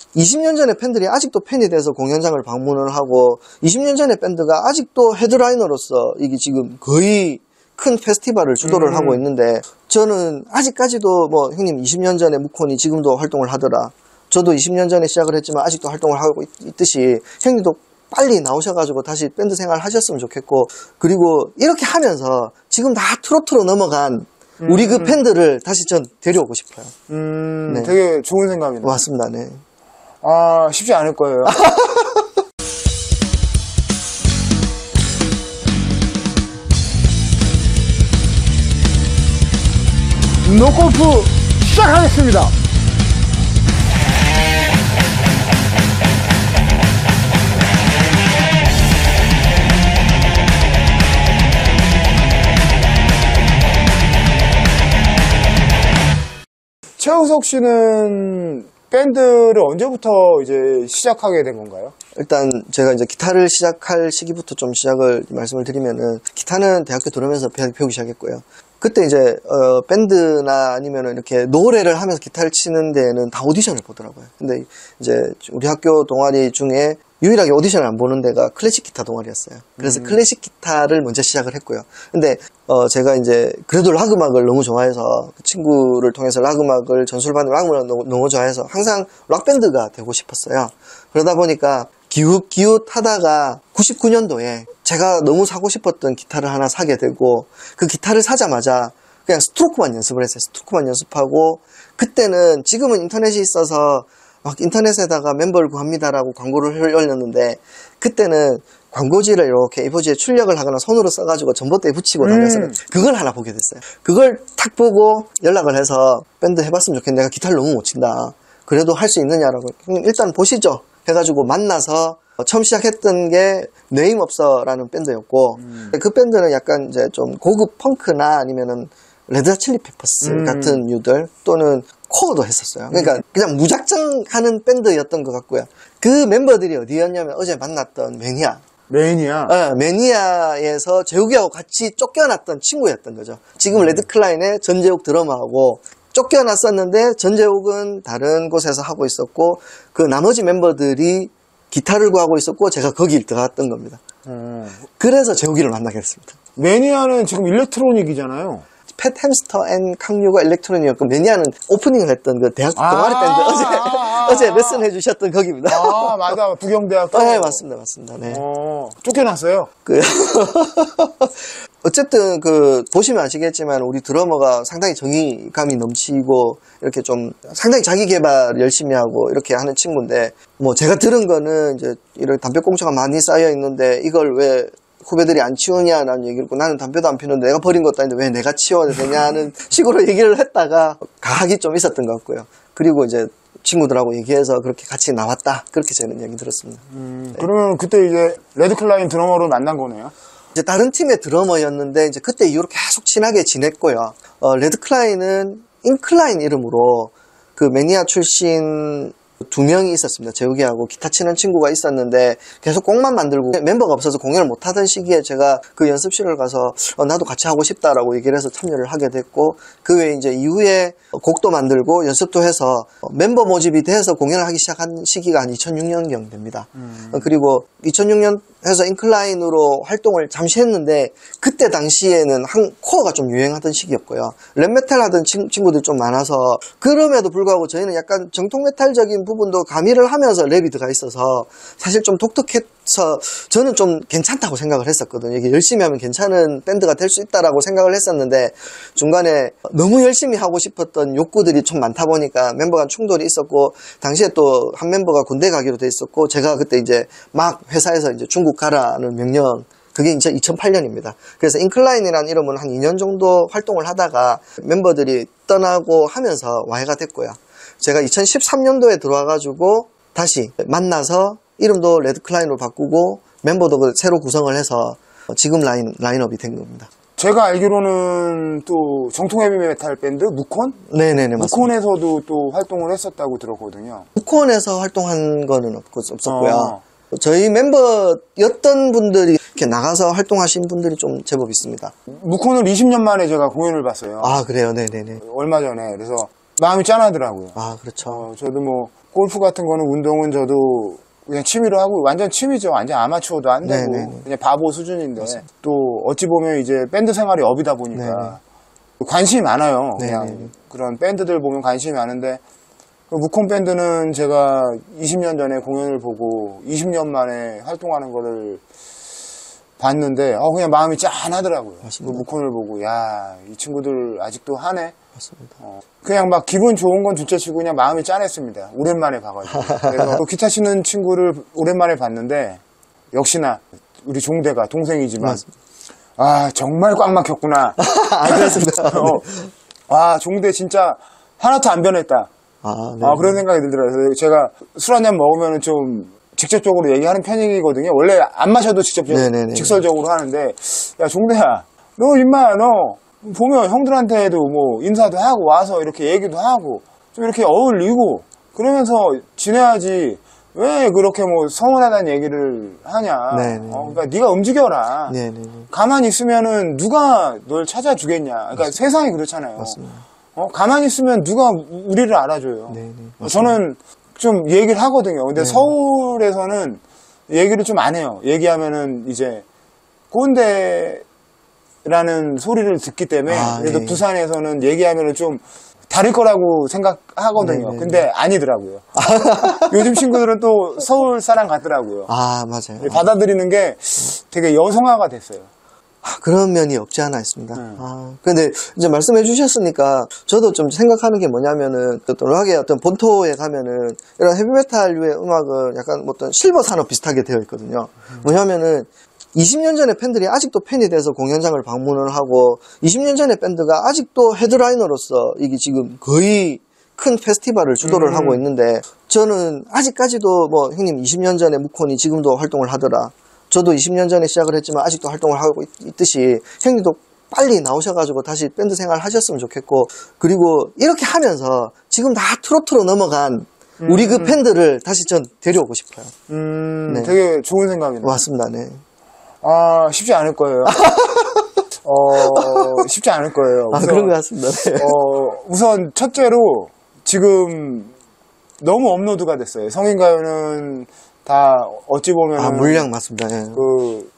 20년 전에 팬들이 아직도 팬이 돼서 공연장을 방문을 하고 20년 전에 밴드가 아직도 헤드라이너로서 이게 지금 거의 큰 페스티벌을 주도를 하고 있는데 저는 아직까지도 뭐 형님 20년 전에 무콘이 지금도 활동을 하더라. 저도 20년 전에 시작을 했지만 아직도 활동을 하고 있듯이 형님도 빨리 나오셔가지고 다시 밴드 생활 하셨으면 좋겠고 그리고 이렇게 하면서 지금 다 트로트로 넘어간 우리 그 팬들을 다시 전 데려오고 싶어요. 네. 되게 좋은 생각이네요. 맞습니다. 네. 아, 쉽지 않을 거예요. 노골프 시작하겠습니다. 최우석 씨는 밴드를 언제부터 이제 시작하게 된 건가요? 일단 제가 이제 기타를 시작할 시기부터 좀 시작을 말씀을 드리면은 기타는 대학교 들어오면서 배우기 시작했고요. 그때 이제 밴드나 아니면은 이렇게 노래를 하면서 기타를 치는 데는 다 오디션을 보더라고요. 근데 이제 우리 학교 동아리 중에 유일하게 오디션을 안 보는 데가 클래식 기타 동아리였어요. 그래서 클래식 기타를 먼저 시작을 했고요. 근데 제가 이제 그래도 락 음악을 너무 좋아해서 그 친구를 통해서 락 음악을 전수를 받는 락 음악을 너무 좋아해서 항상 락 밴드가 되고 싶었어요. 그러다 보니까 기웃기웃 하다가 99년도에 제가 너무 사고 싶었던 기타를 하나 사게 되고 그 기타를 사자마자 그냥 스트로크만 연습을 했어요. 스트로크만 연습하고 그때는 지금은 인터넷이 있어서 막 인터넷에다가 멤버를 구합니다라고 광고를 올렸는데 그때는 광고지를 이렇게 A4지에 출력을 하거나 손으로 써가지고 전봇대에 붙이고 다녀서 그걸 하나 보게 됐어요. 그걸 탁 보고 연락을 해서 밴드 해봤으면 좋겠는데 내가 기타를 너무 못 친다. 그래도 할 수 있느냐라고 형님 일단 보시죠 해가지고 만나서 처음 시작했던 게 네임업서라는 밴드였고 그 밴드는 약간 이제 좀 고급 펑크나 아니면은 레드 칠리 페퍼스 같은 류들 또는 코어도 했었어요. 그러니까 그냥 무작정 하는 밴드였던 것 같고요. 그 멤버들이 어디였냐면 어제 만났던 매니아. 매니아? 매니아에서 재욱이하고 같이 쫓겨났던 친구였던 거죠. 지금 레드클라인의 전재욱 드러머하고 쫓겨났었는데 전재욱은 다른 곳에서 하고 있었고 그 나머지 멤버들이 기타를 구하고 있었고 제가 거길 들어갔던 겁니다. 그래서 재욱이를 만나게 됐습니다. 매니아는 지금 일렉트로닉이잖아요. 팻 햄스터 앤 캉류가 일렉트로닉이었고 매니아는 오프닝을 했던 그 대학 동아리 밴드 어제 레슨 해주셨던 거기입니다. 아 맞아 부경대학교. 네 맞습니다. 네. 쫓겨났어요. 어쨌든 보시면 아시겠지만 우리 드러머가 상당히 정의감이 넘치고 이렇게 좀 상당히 자기 개발 열심히 하고 이렇게 하는 친구인데 뭐 제가 들은 거는 이제 이런 담배꽁초가 많이 쌓여 있는데 이걸 왜 후배들이 안 치우냐라는 얘기를 했고 나는 담배도 안 피우는데 내가 버린 것도 아닌데 왜 내가 치워야 되냐는 식으로 얘기를 했다가 가학이 좀 있었던 것 같고요. 그리고 이제 친구들하고 얘기해서 그렇게 같이 나왔다. 그렇게 저는 얘기 들었습니다. 네. 그러면 그때 이제 레드클라인 드러머로 만난 거네요? 이제 다른 팀의 드러머였는데 이제 그때 이후로 계속 친하게 지냈고요. 레드클라인은 인클라인 이름으로 그 매니아 출신 2명이 있었습니다. 재욱이하고 기타 치는 친구가 있었는데 계속 곡만 만들고 멤버가 없어서 공연을 못하던 시기에 제가 그 연습실을 가서 나도 같이 하고 싶다라고 얘기를 해서 참여를 하게 됐고 그 외에 이제 이후에 곡도 만들고 연습도 해서 멤버 모집이 돼서 공연을 하기 시작한 시기가 한 2006년경 됩니다. 그리고 2006년 해서 인클라인으로 활동을 잠시 했는데 그때 당시에는 코어가 좀 유행하던 시기였고요. 랩메탈 하던 친구들 좀 많아서 그럼에도 불구하고 저희는 약간 정통 메탈적인 부분도 가미를 하면서 랩이 들어가 있어서 사실 좀 독특해서 저는 좀 괜찮다고 생각을 했었거든요. 이게 열심히 하면 괜찮은 밴드가 될 수 있다라고 생각을 했었는데 중간에 너무 열심히 하고 싶었던 욕구들이 좀 많다 보니까 멤버 간 충돌이 있었고 당시에 또 한 멤버가 군대 가기로 돼 있었고 제가 그때 이제 막 회사에서 이제 중국 가라는 명령 그게 2008년입니다. 그래서 인클라인이라는 이름은 한 2년 정도 활동을 하다가 멤버들이 떠나고 하면서 와해가 됐고요. 제가 2013년도에 들어와가지고 다시 만나서 이름도 레드클라인으로 바꾸고 멤버도 새로 구성을 해서 지금 라인업이 된 겁니다. 제가 알기로는 또 정통 헤비메탈 밴드 무콘? 네네네 맞습니다. 무콘에서도 또 활동을 했었다고 들었거든요. 무콘에서 활동한 거는 없었고요. 저희 멤버였던 분들이 이렇게 나가서 활동하신 분들이 좀 제법 있습니다. 무콘을 20년 만에 제가 공연을 봤어요. 아 그래요? 네네네. 얼마 전에. 그래서 마음이 짠하더라고요. 아, 그렇죠. 저도 뭐 골프 같은 거는 운동은 저도 그냥 취미로 하고 완전 취미죠. 완전 아마추어도 안 되고 네네네. 그냥 바보 수준인데 또 어찌 보면 이제 밴드 생활이 업이다 보니까 네네. 관심이 많아요. 그냥 네네. 그런 밴드들 보면 관심이 많은데 그 무콘 밴드는 제가 20년 전에 공연을 보고 20년 만에 활동하는 거를 봤는데 그냥 마음이 짠하더라고요. 그 무콘을 보고 야, 이 친구들 아직도 하네. 맞습니다. 그냥 막 기분 좋은 건 둘째치고 그냥 마음이 짠했습니다. 오랜만에 봐가지고. 그래서 또 기타 치는 친구를 오랜만에 봤는데 역시나 우리 종대가 동생이지만 맞습니다. 아 정말 꽉 막혔구나. 아, 그렇습니다. 아 종대 진짜 하나도 안 변했다. 네. 그런 생각이 들더라고요. 그래서 제가 술 한 잔 먹으면 좀 직접적으로 얘기하는 편이거든요. 원래 안 마셔도 직설적으로 하는데 야 종대야 너 임마 너 보면 형들한테도 뭐 인사도 하고 와서 이렇게 얘기도 하고 좀 이렇게 어울리고 그러면서 지내야지 왜 그렇게 뭐 서운하다는 얘기를 하냐. 그러니까 네가 움직여라. 가만히 있으면은 누가 널 찾아주겠냐. 그러니까 맞습니다. 세상이 그렇잖아요. 맞습니다. 가만히 있으면 누가 우리를 알아줘요. 저는 좀 얘기를 하거든요. 근데 서울에서는 얘기를 좀 안 해요. 얘기하면은 이제 꼰대라는 소리를 듣기 때문에 그래도 부산에서는 얘기하면은 좀 다를 거라고 생각하거든요. 근데 아니더라고요. 요즘 친구들은 또 서울 사람 같더라고요. 아, 맞아요. 받아들이는 게 되게 여성화가 됐어요. 그런 면이 없지 않아 있습니다. 근데 이제 말씀해 주셨으니까 저도 좀 생각하는 게 뭐냐면은 또 락의 어떤 본토에 가면은 이런 헤비메탈류의 음악은 약간 뭐 어떤 실버 산업 비슷하게 되어 있거든요. 뭐냐면은 20년 전에 팬들이 아직도 팬이 돼서 공연장을 방문을 하고 20년 전에 밴드가 아직도 헤드라이너로서 이게 지금 거의 큰 페스티벌을 주도를 하고 있는데 저는 아직까지도 뭐 형님 20년 전에 무콘이 지금도 활동을 하더라. 저도 20년 전에 시작을 했지만 아직도 활동을 하고 있듯이 형님도 빨리 나오셔가지고 다시 밴드 생활 하셨으면 좋겠고 그리고 이렇게 하면서 지금 다 트로트로 넘어간 우리 그 팬들을 다시 전 데려오고 싶어요. 되게 좋은 생각이네요. 맞습니다. 네. 쉽지 않을 거예요. 쉽지 않을 거예요. 우선, 그런 것 같습니다. 네. 우선 첫째로 지금 너무 업로드가 됐어요. 성인가요는 다 어찌 보면 물량 맞습니다. 네. 그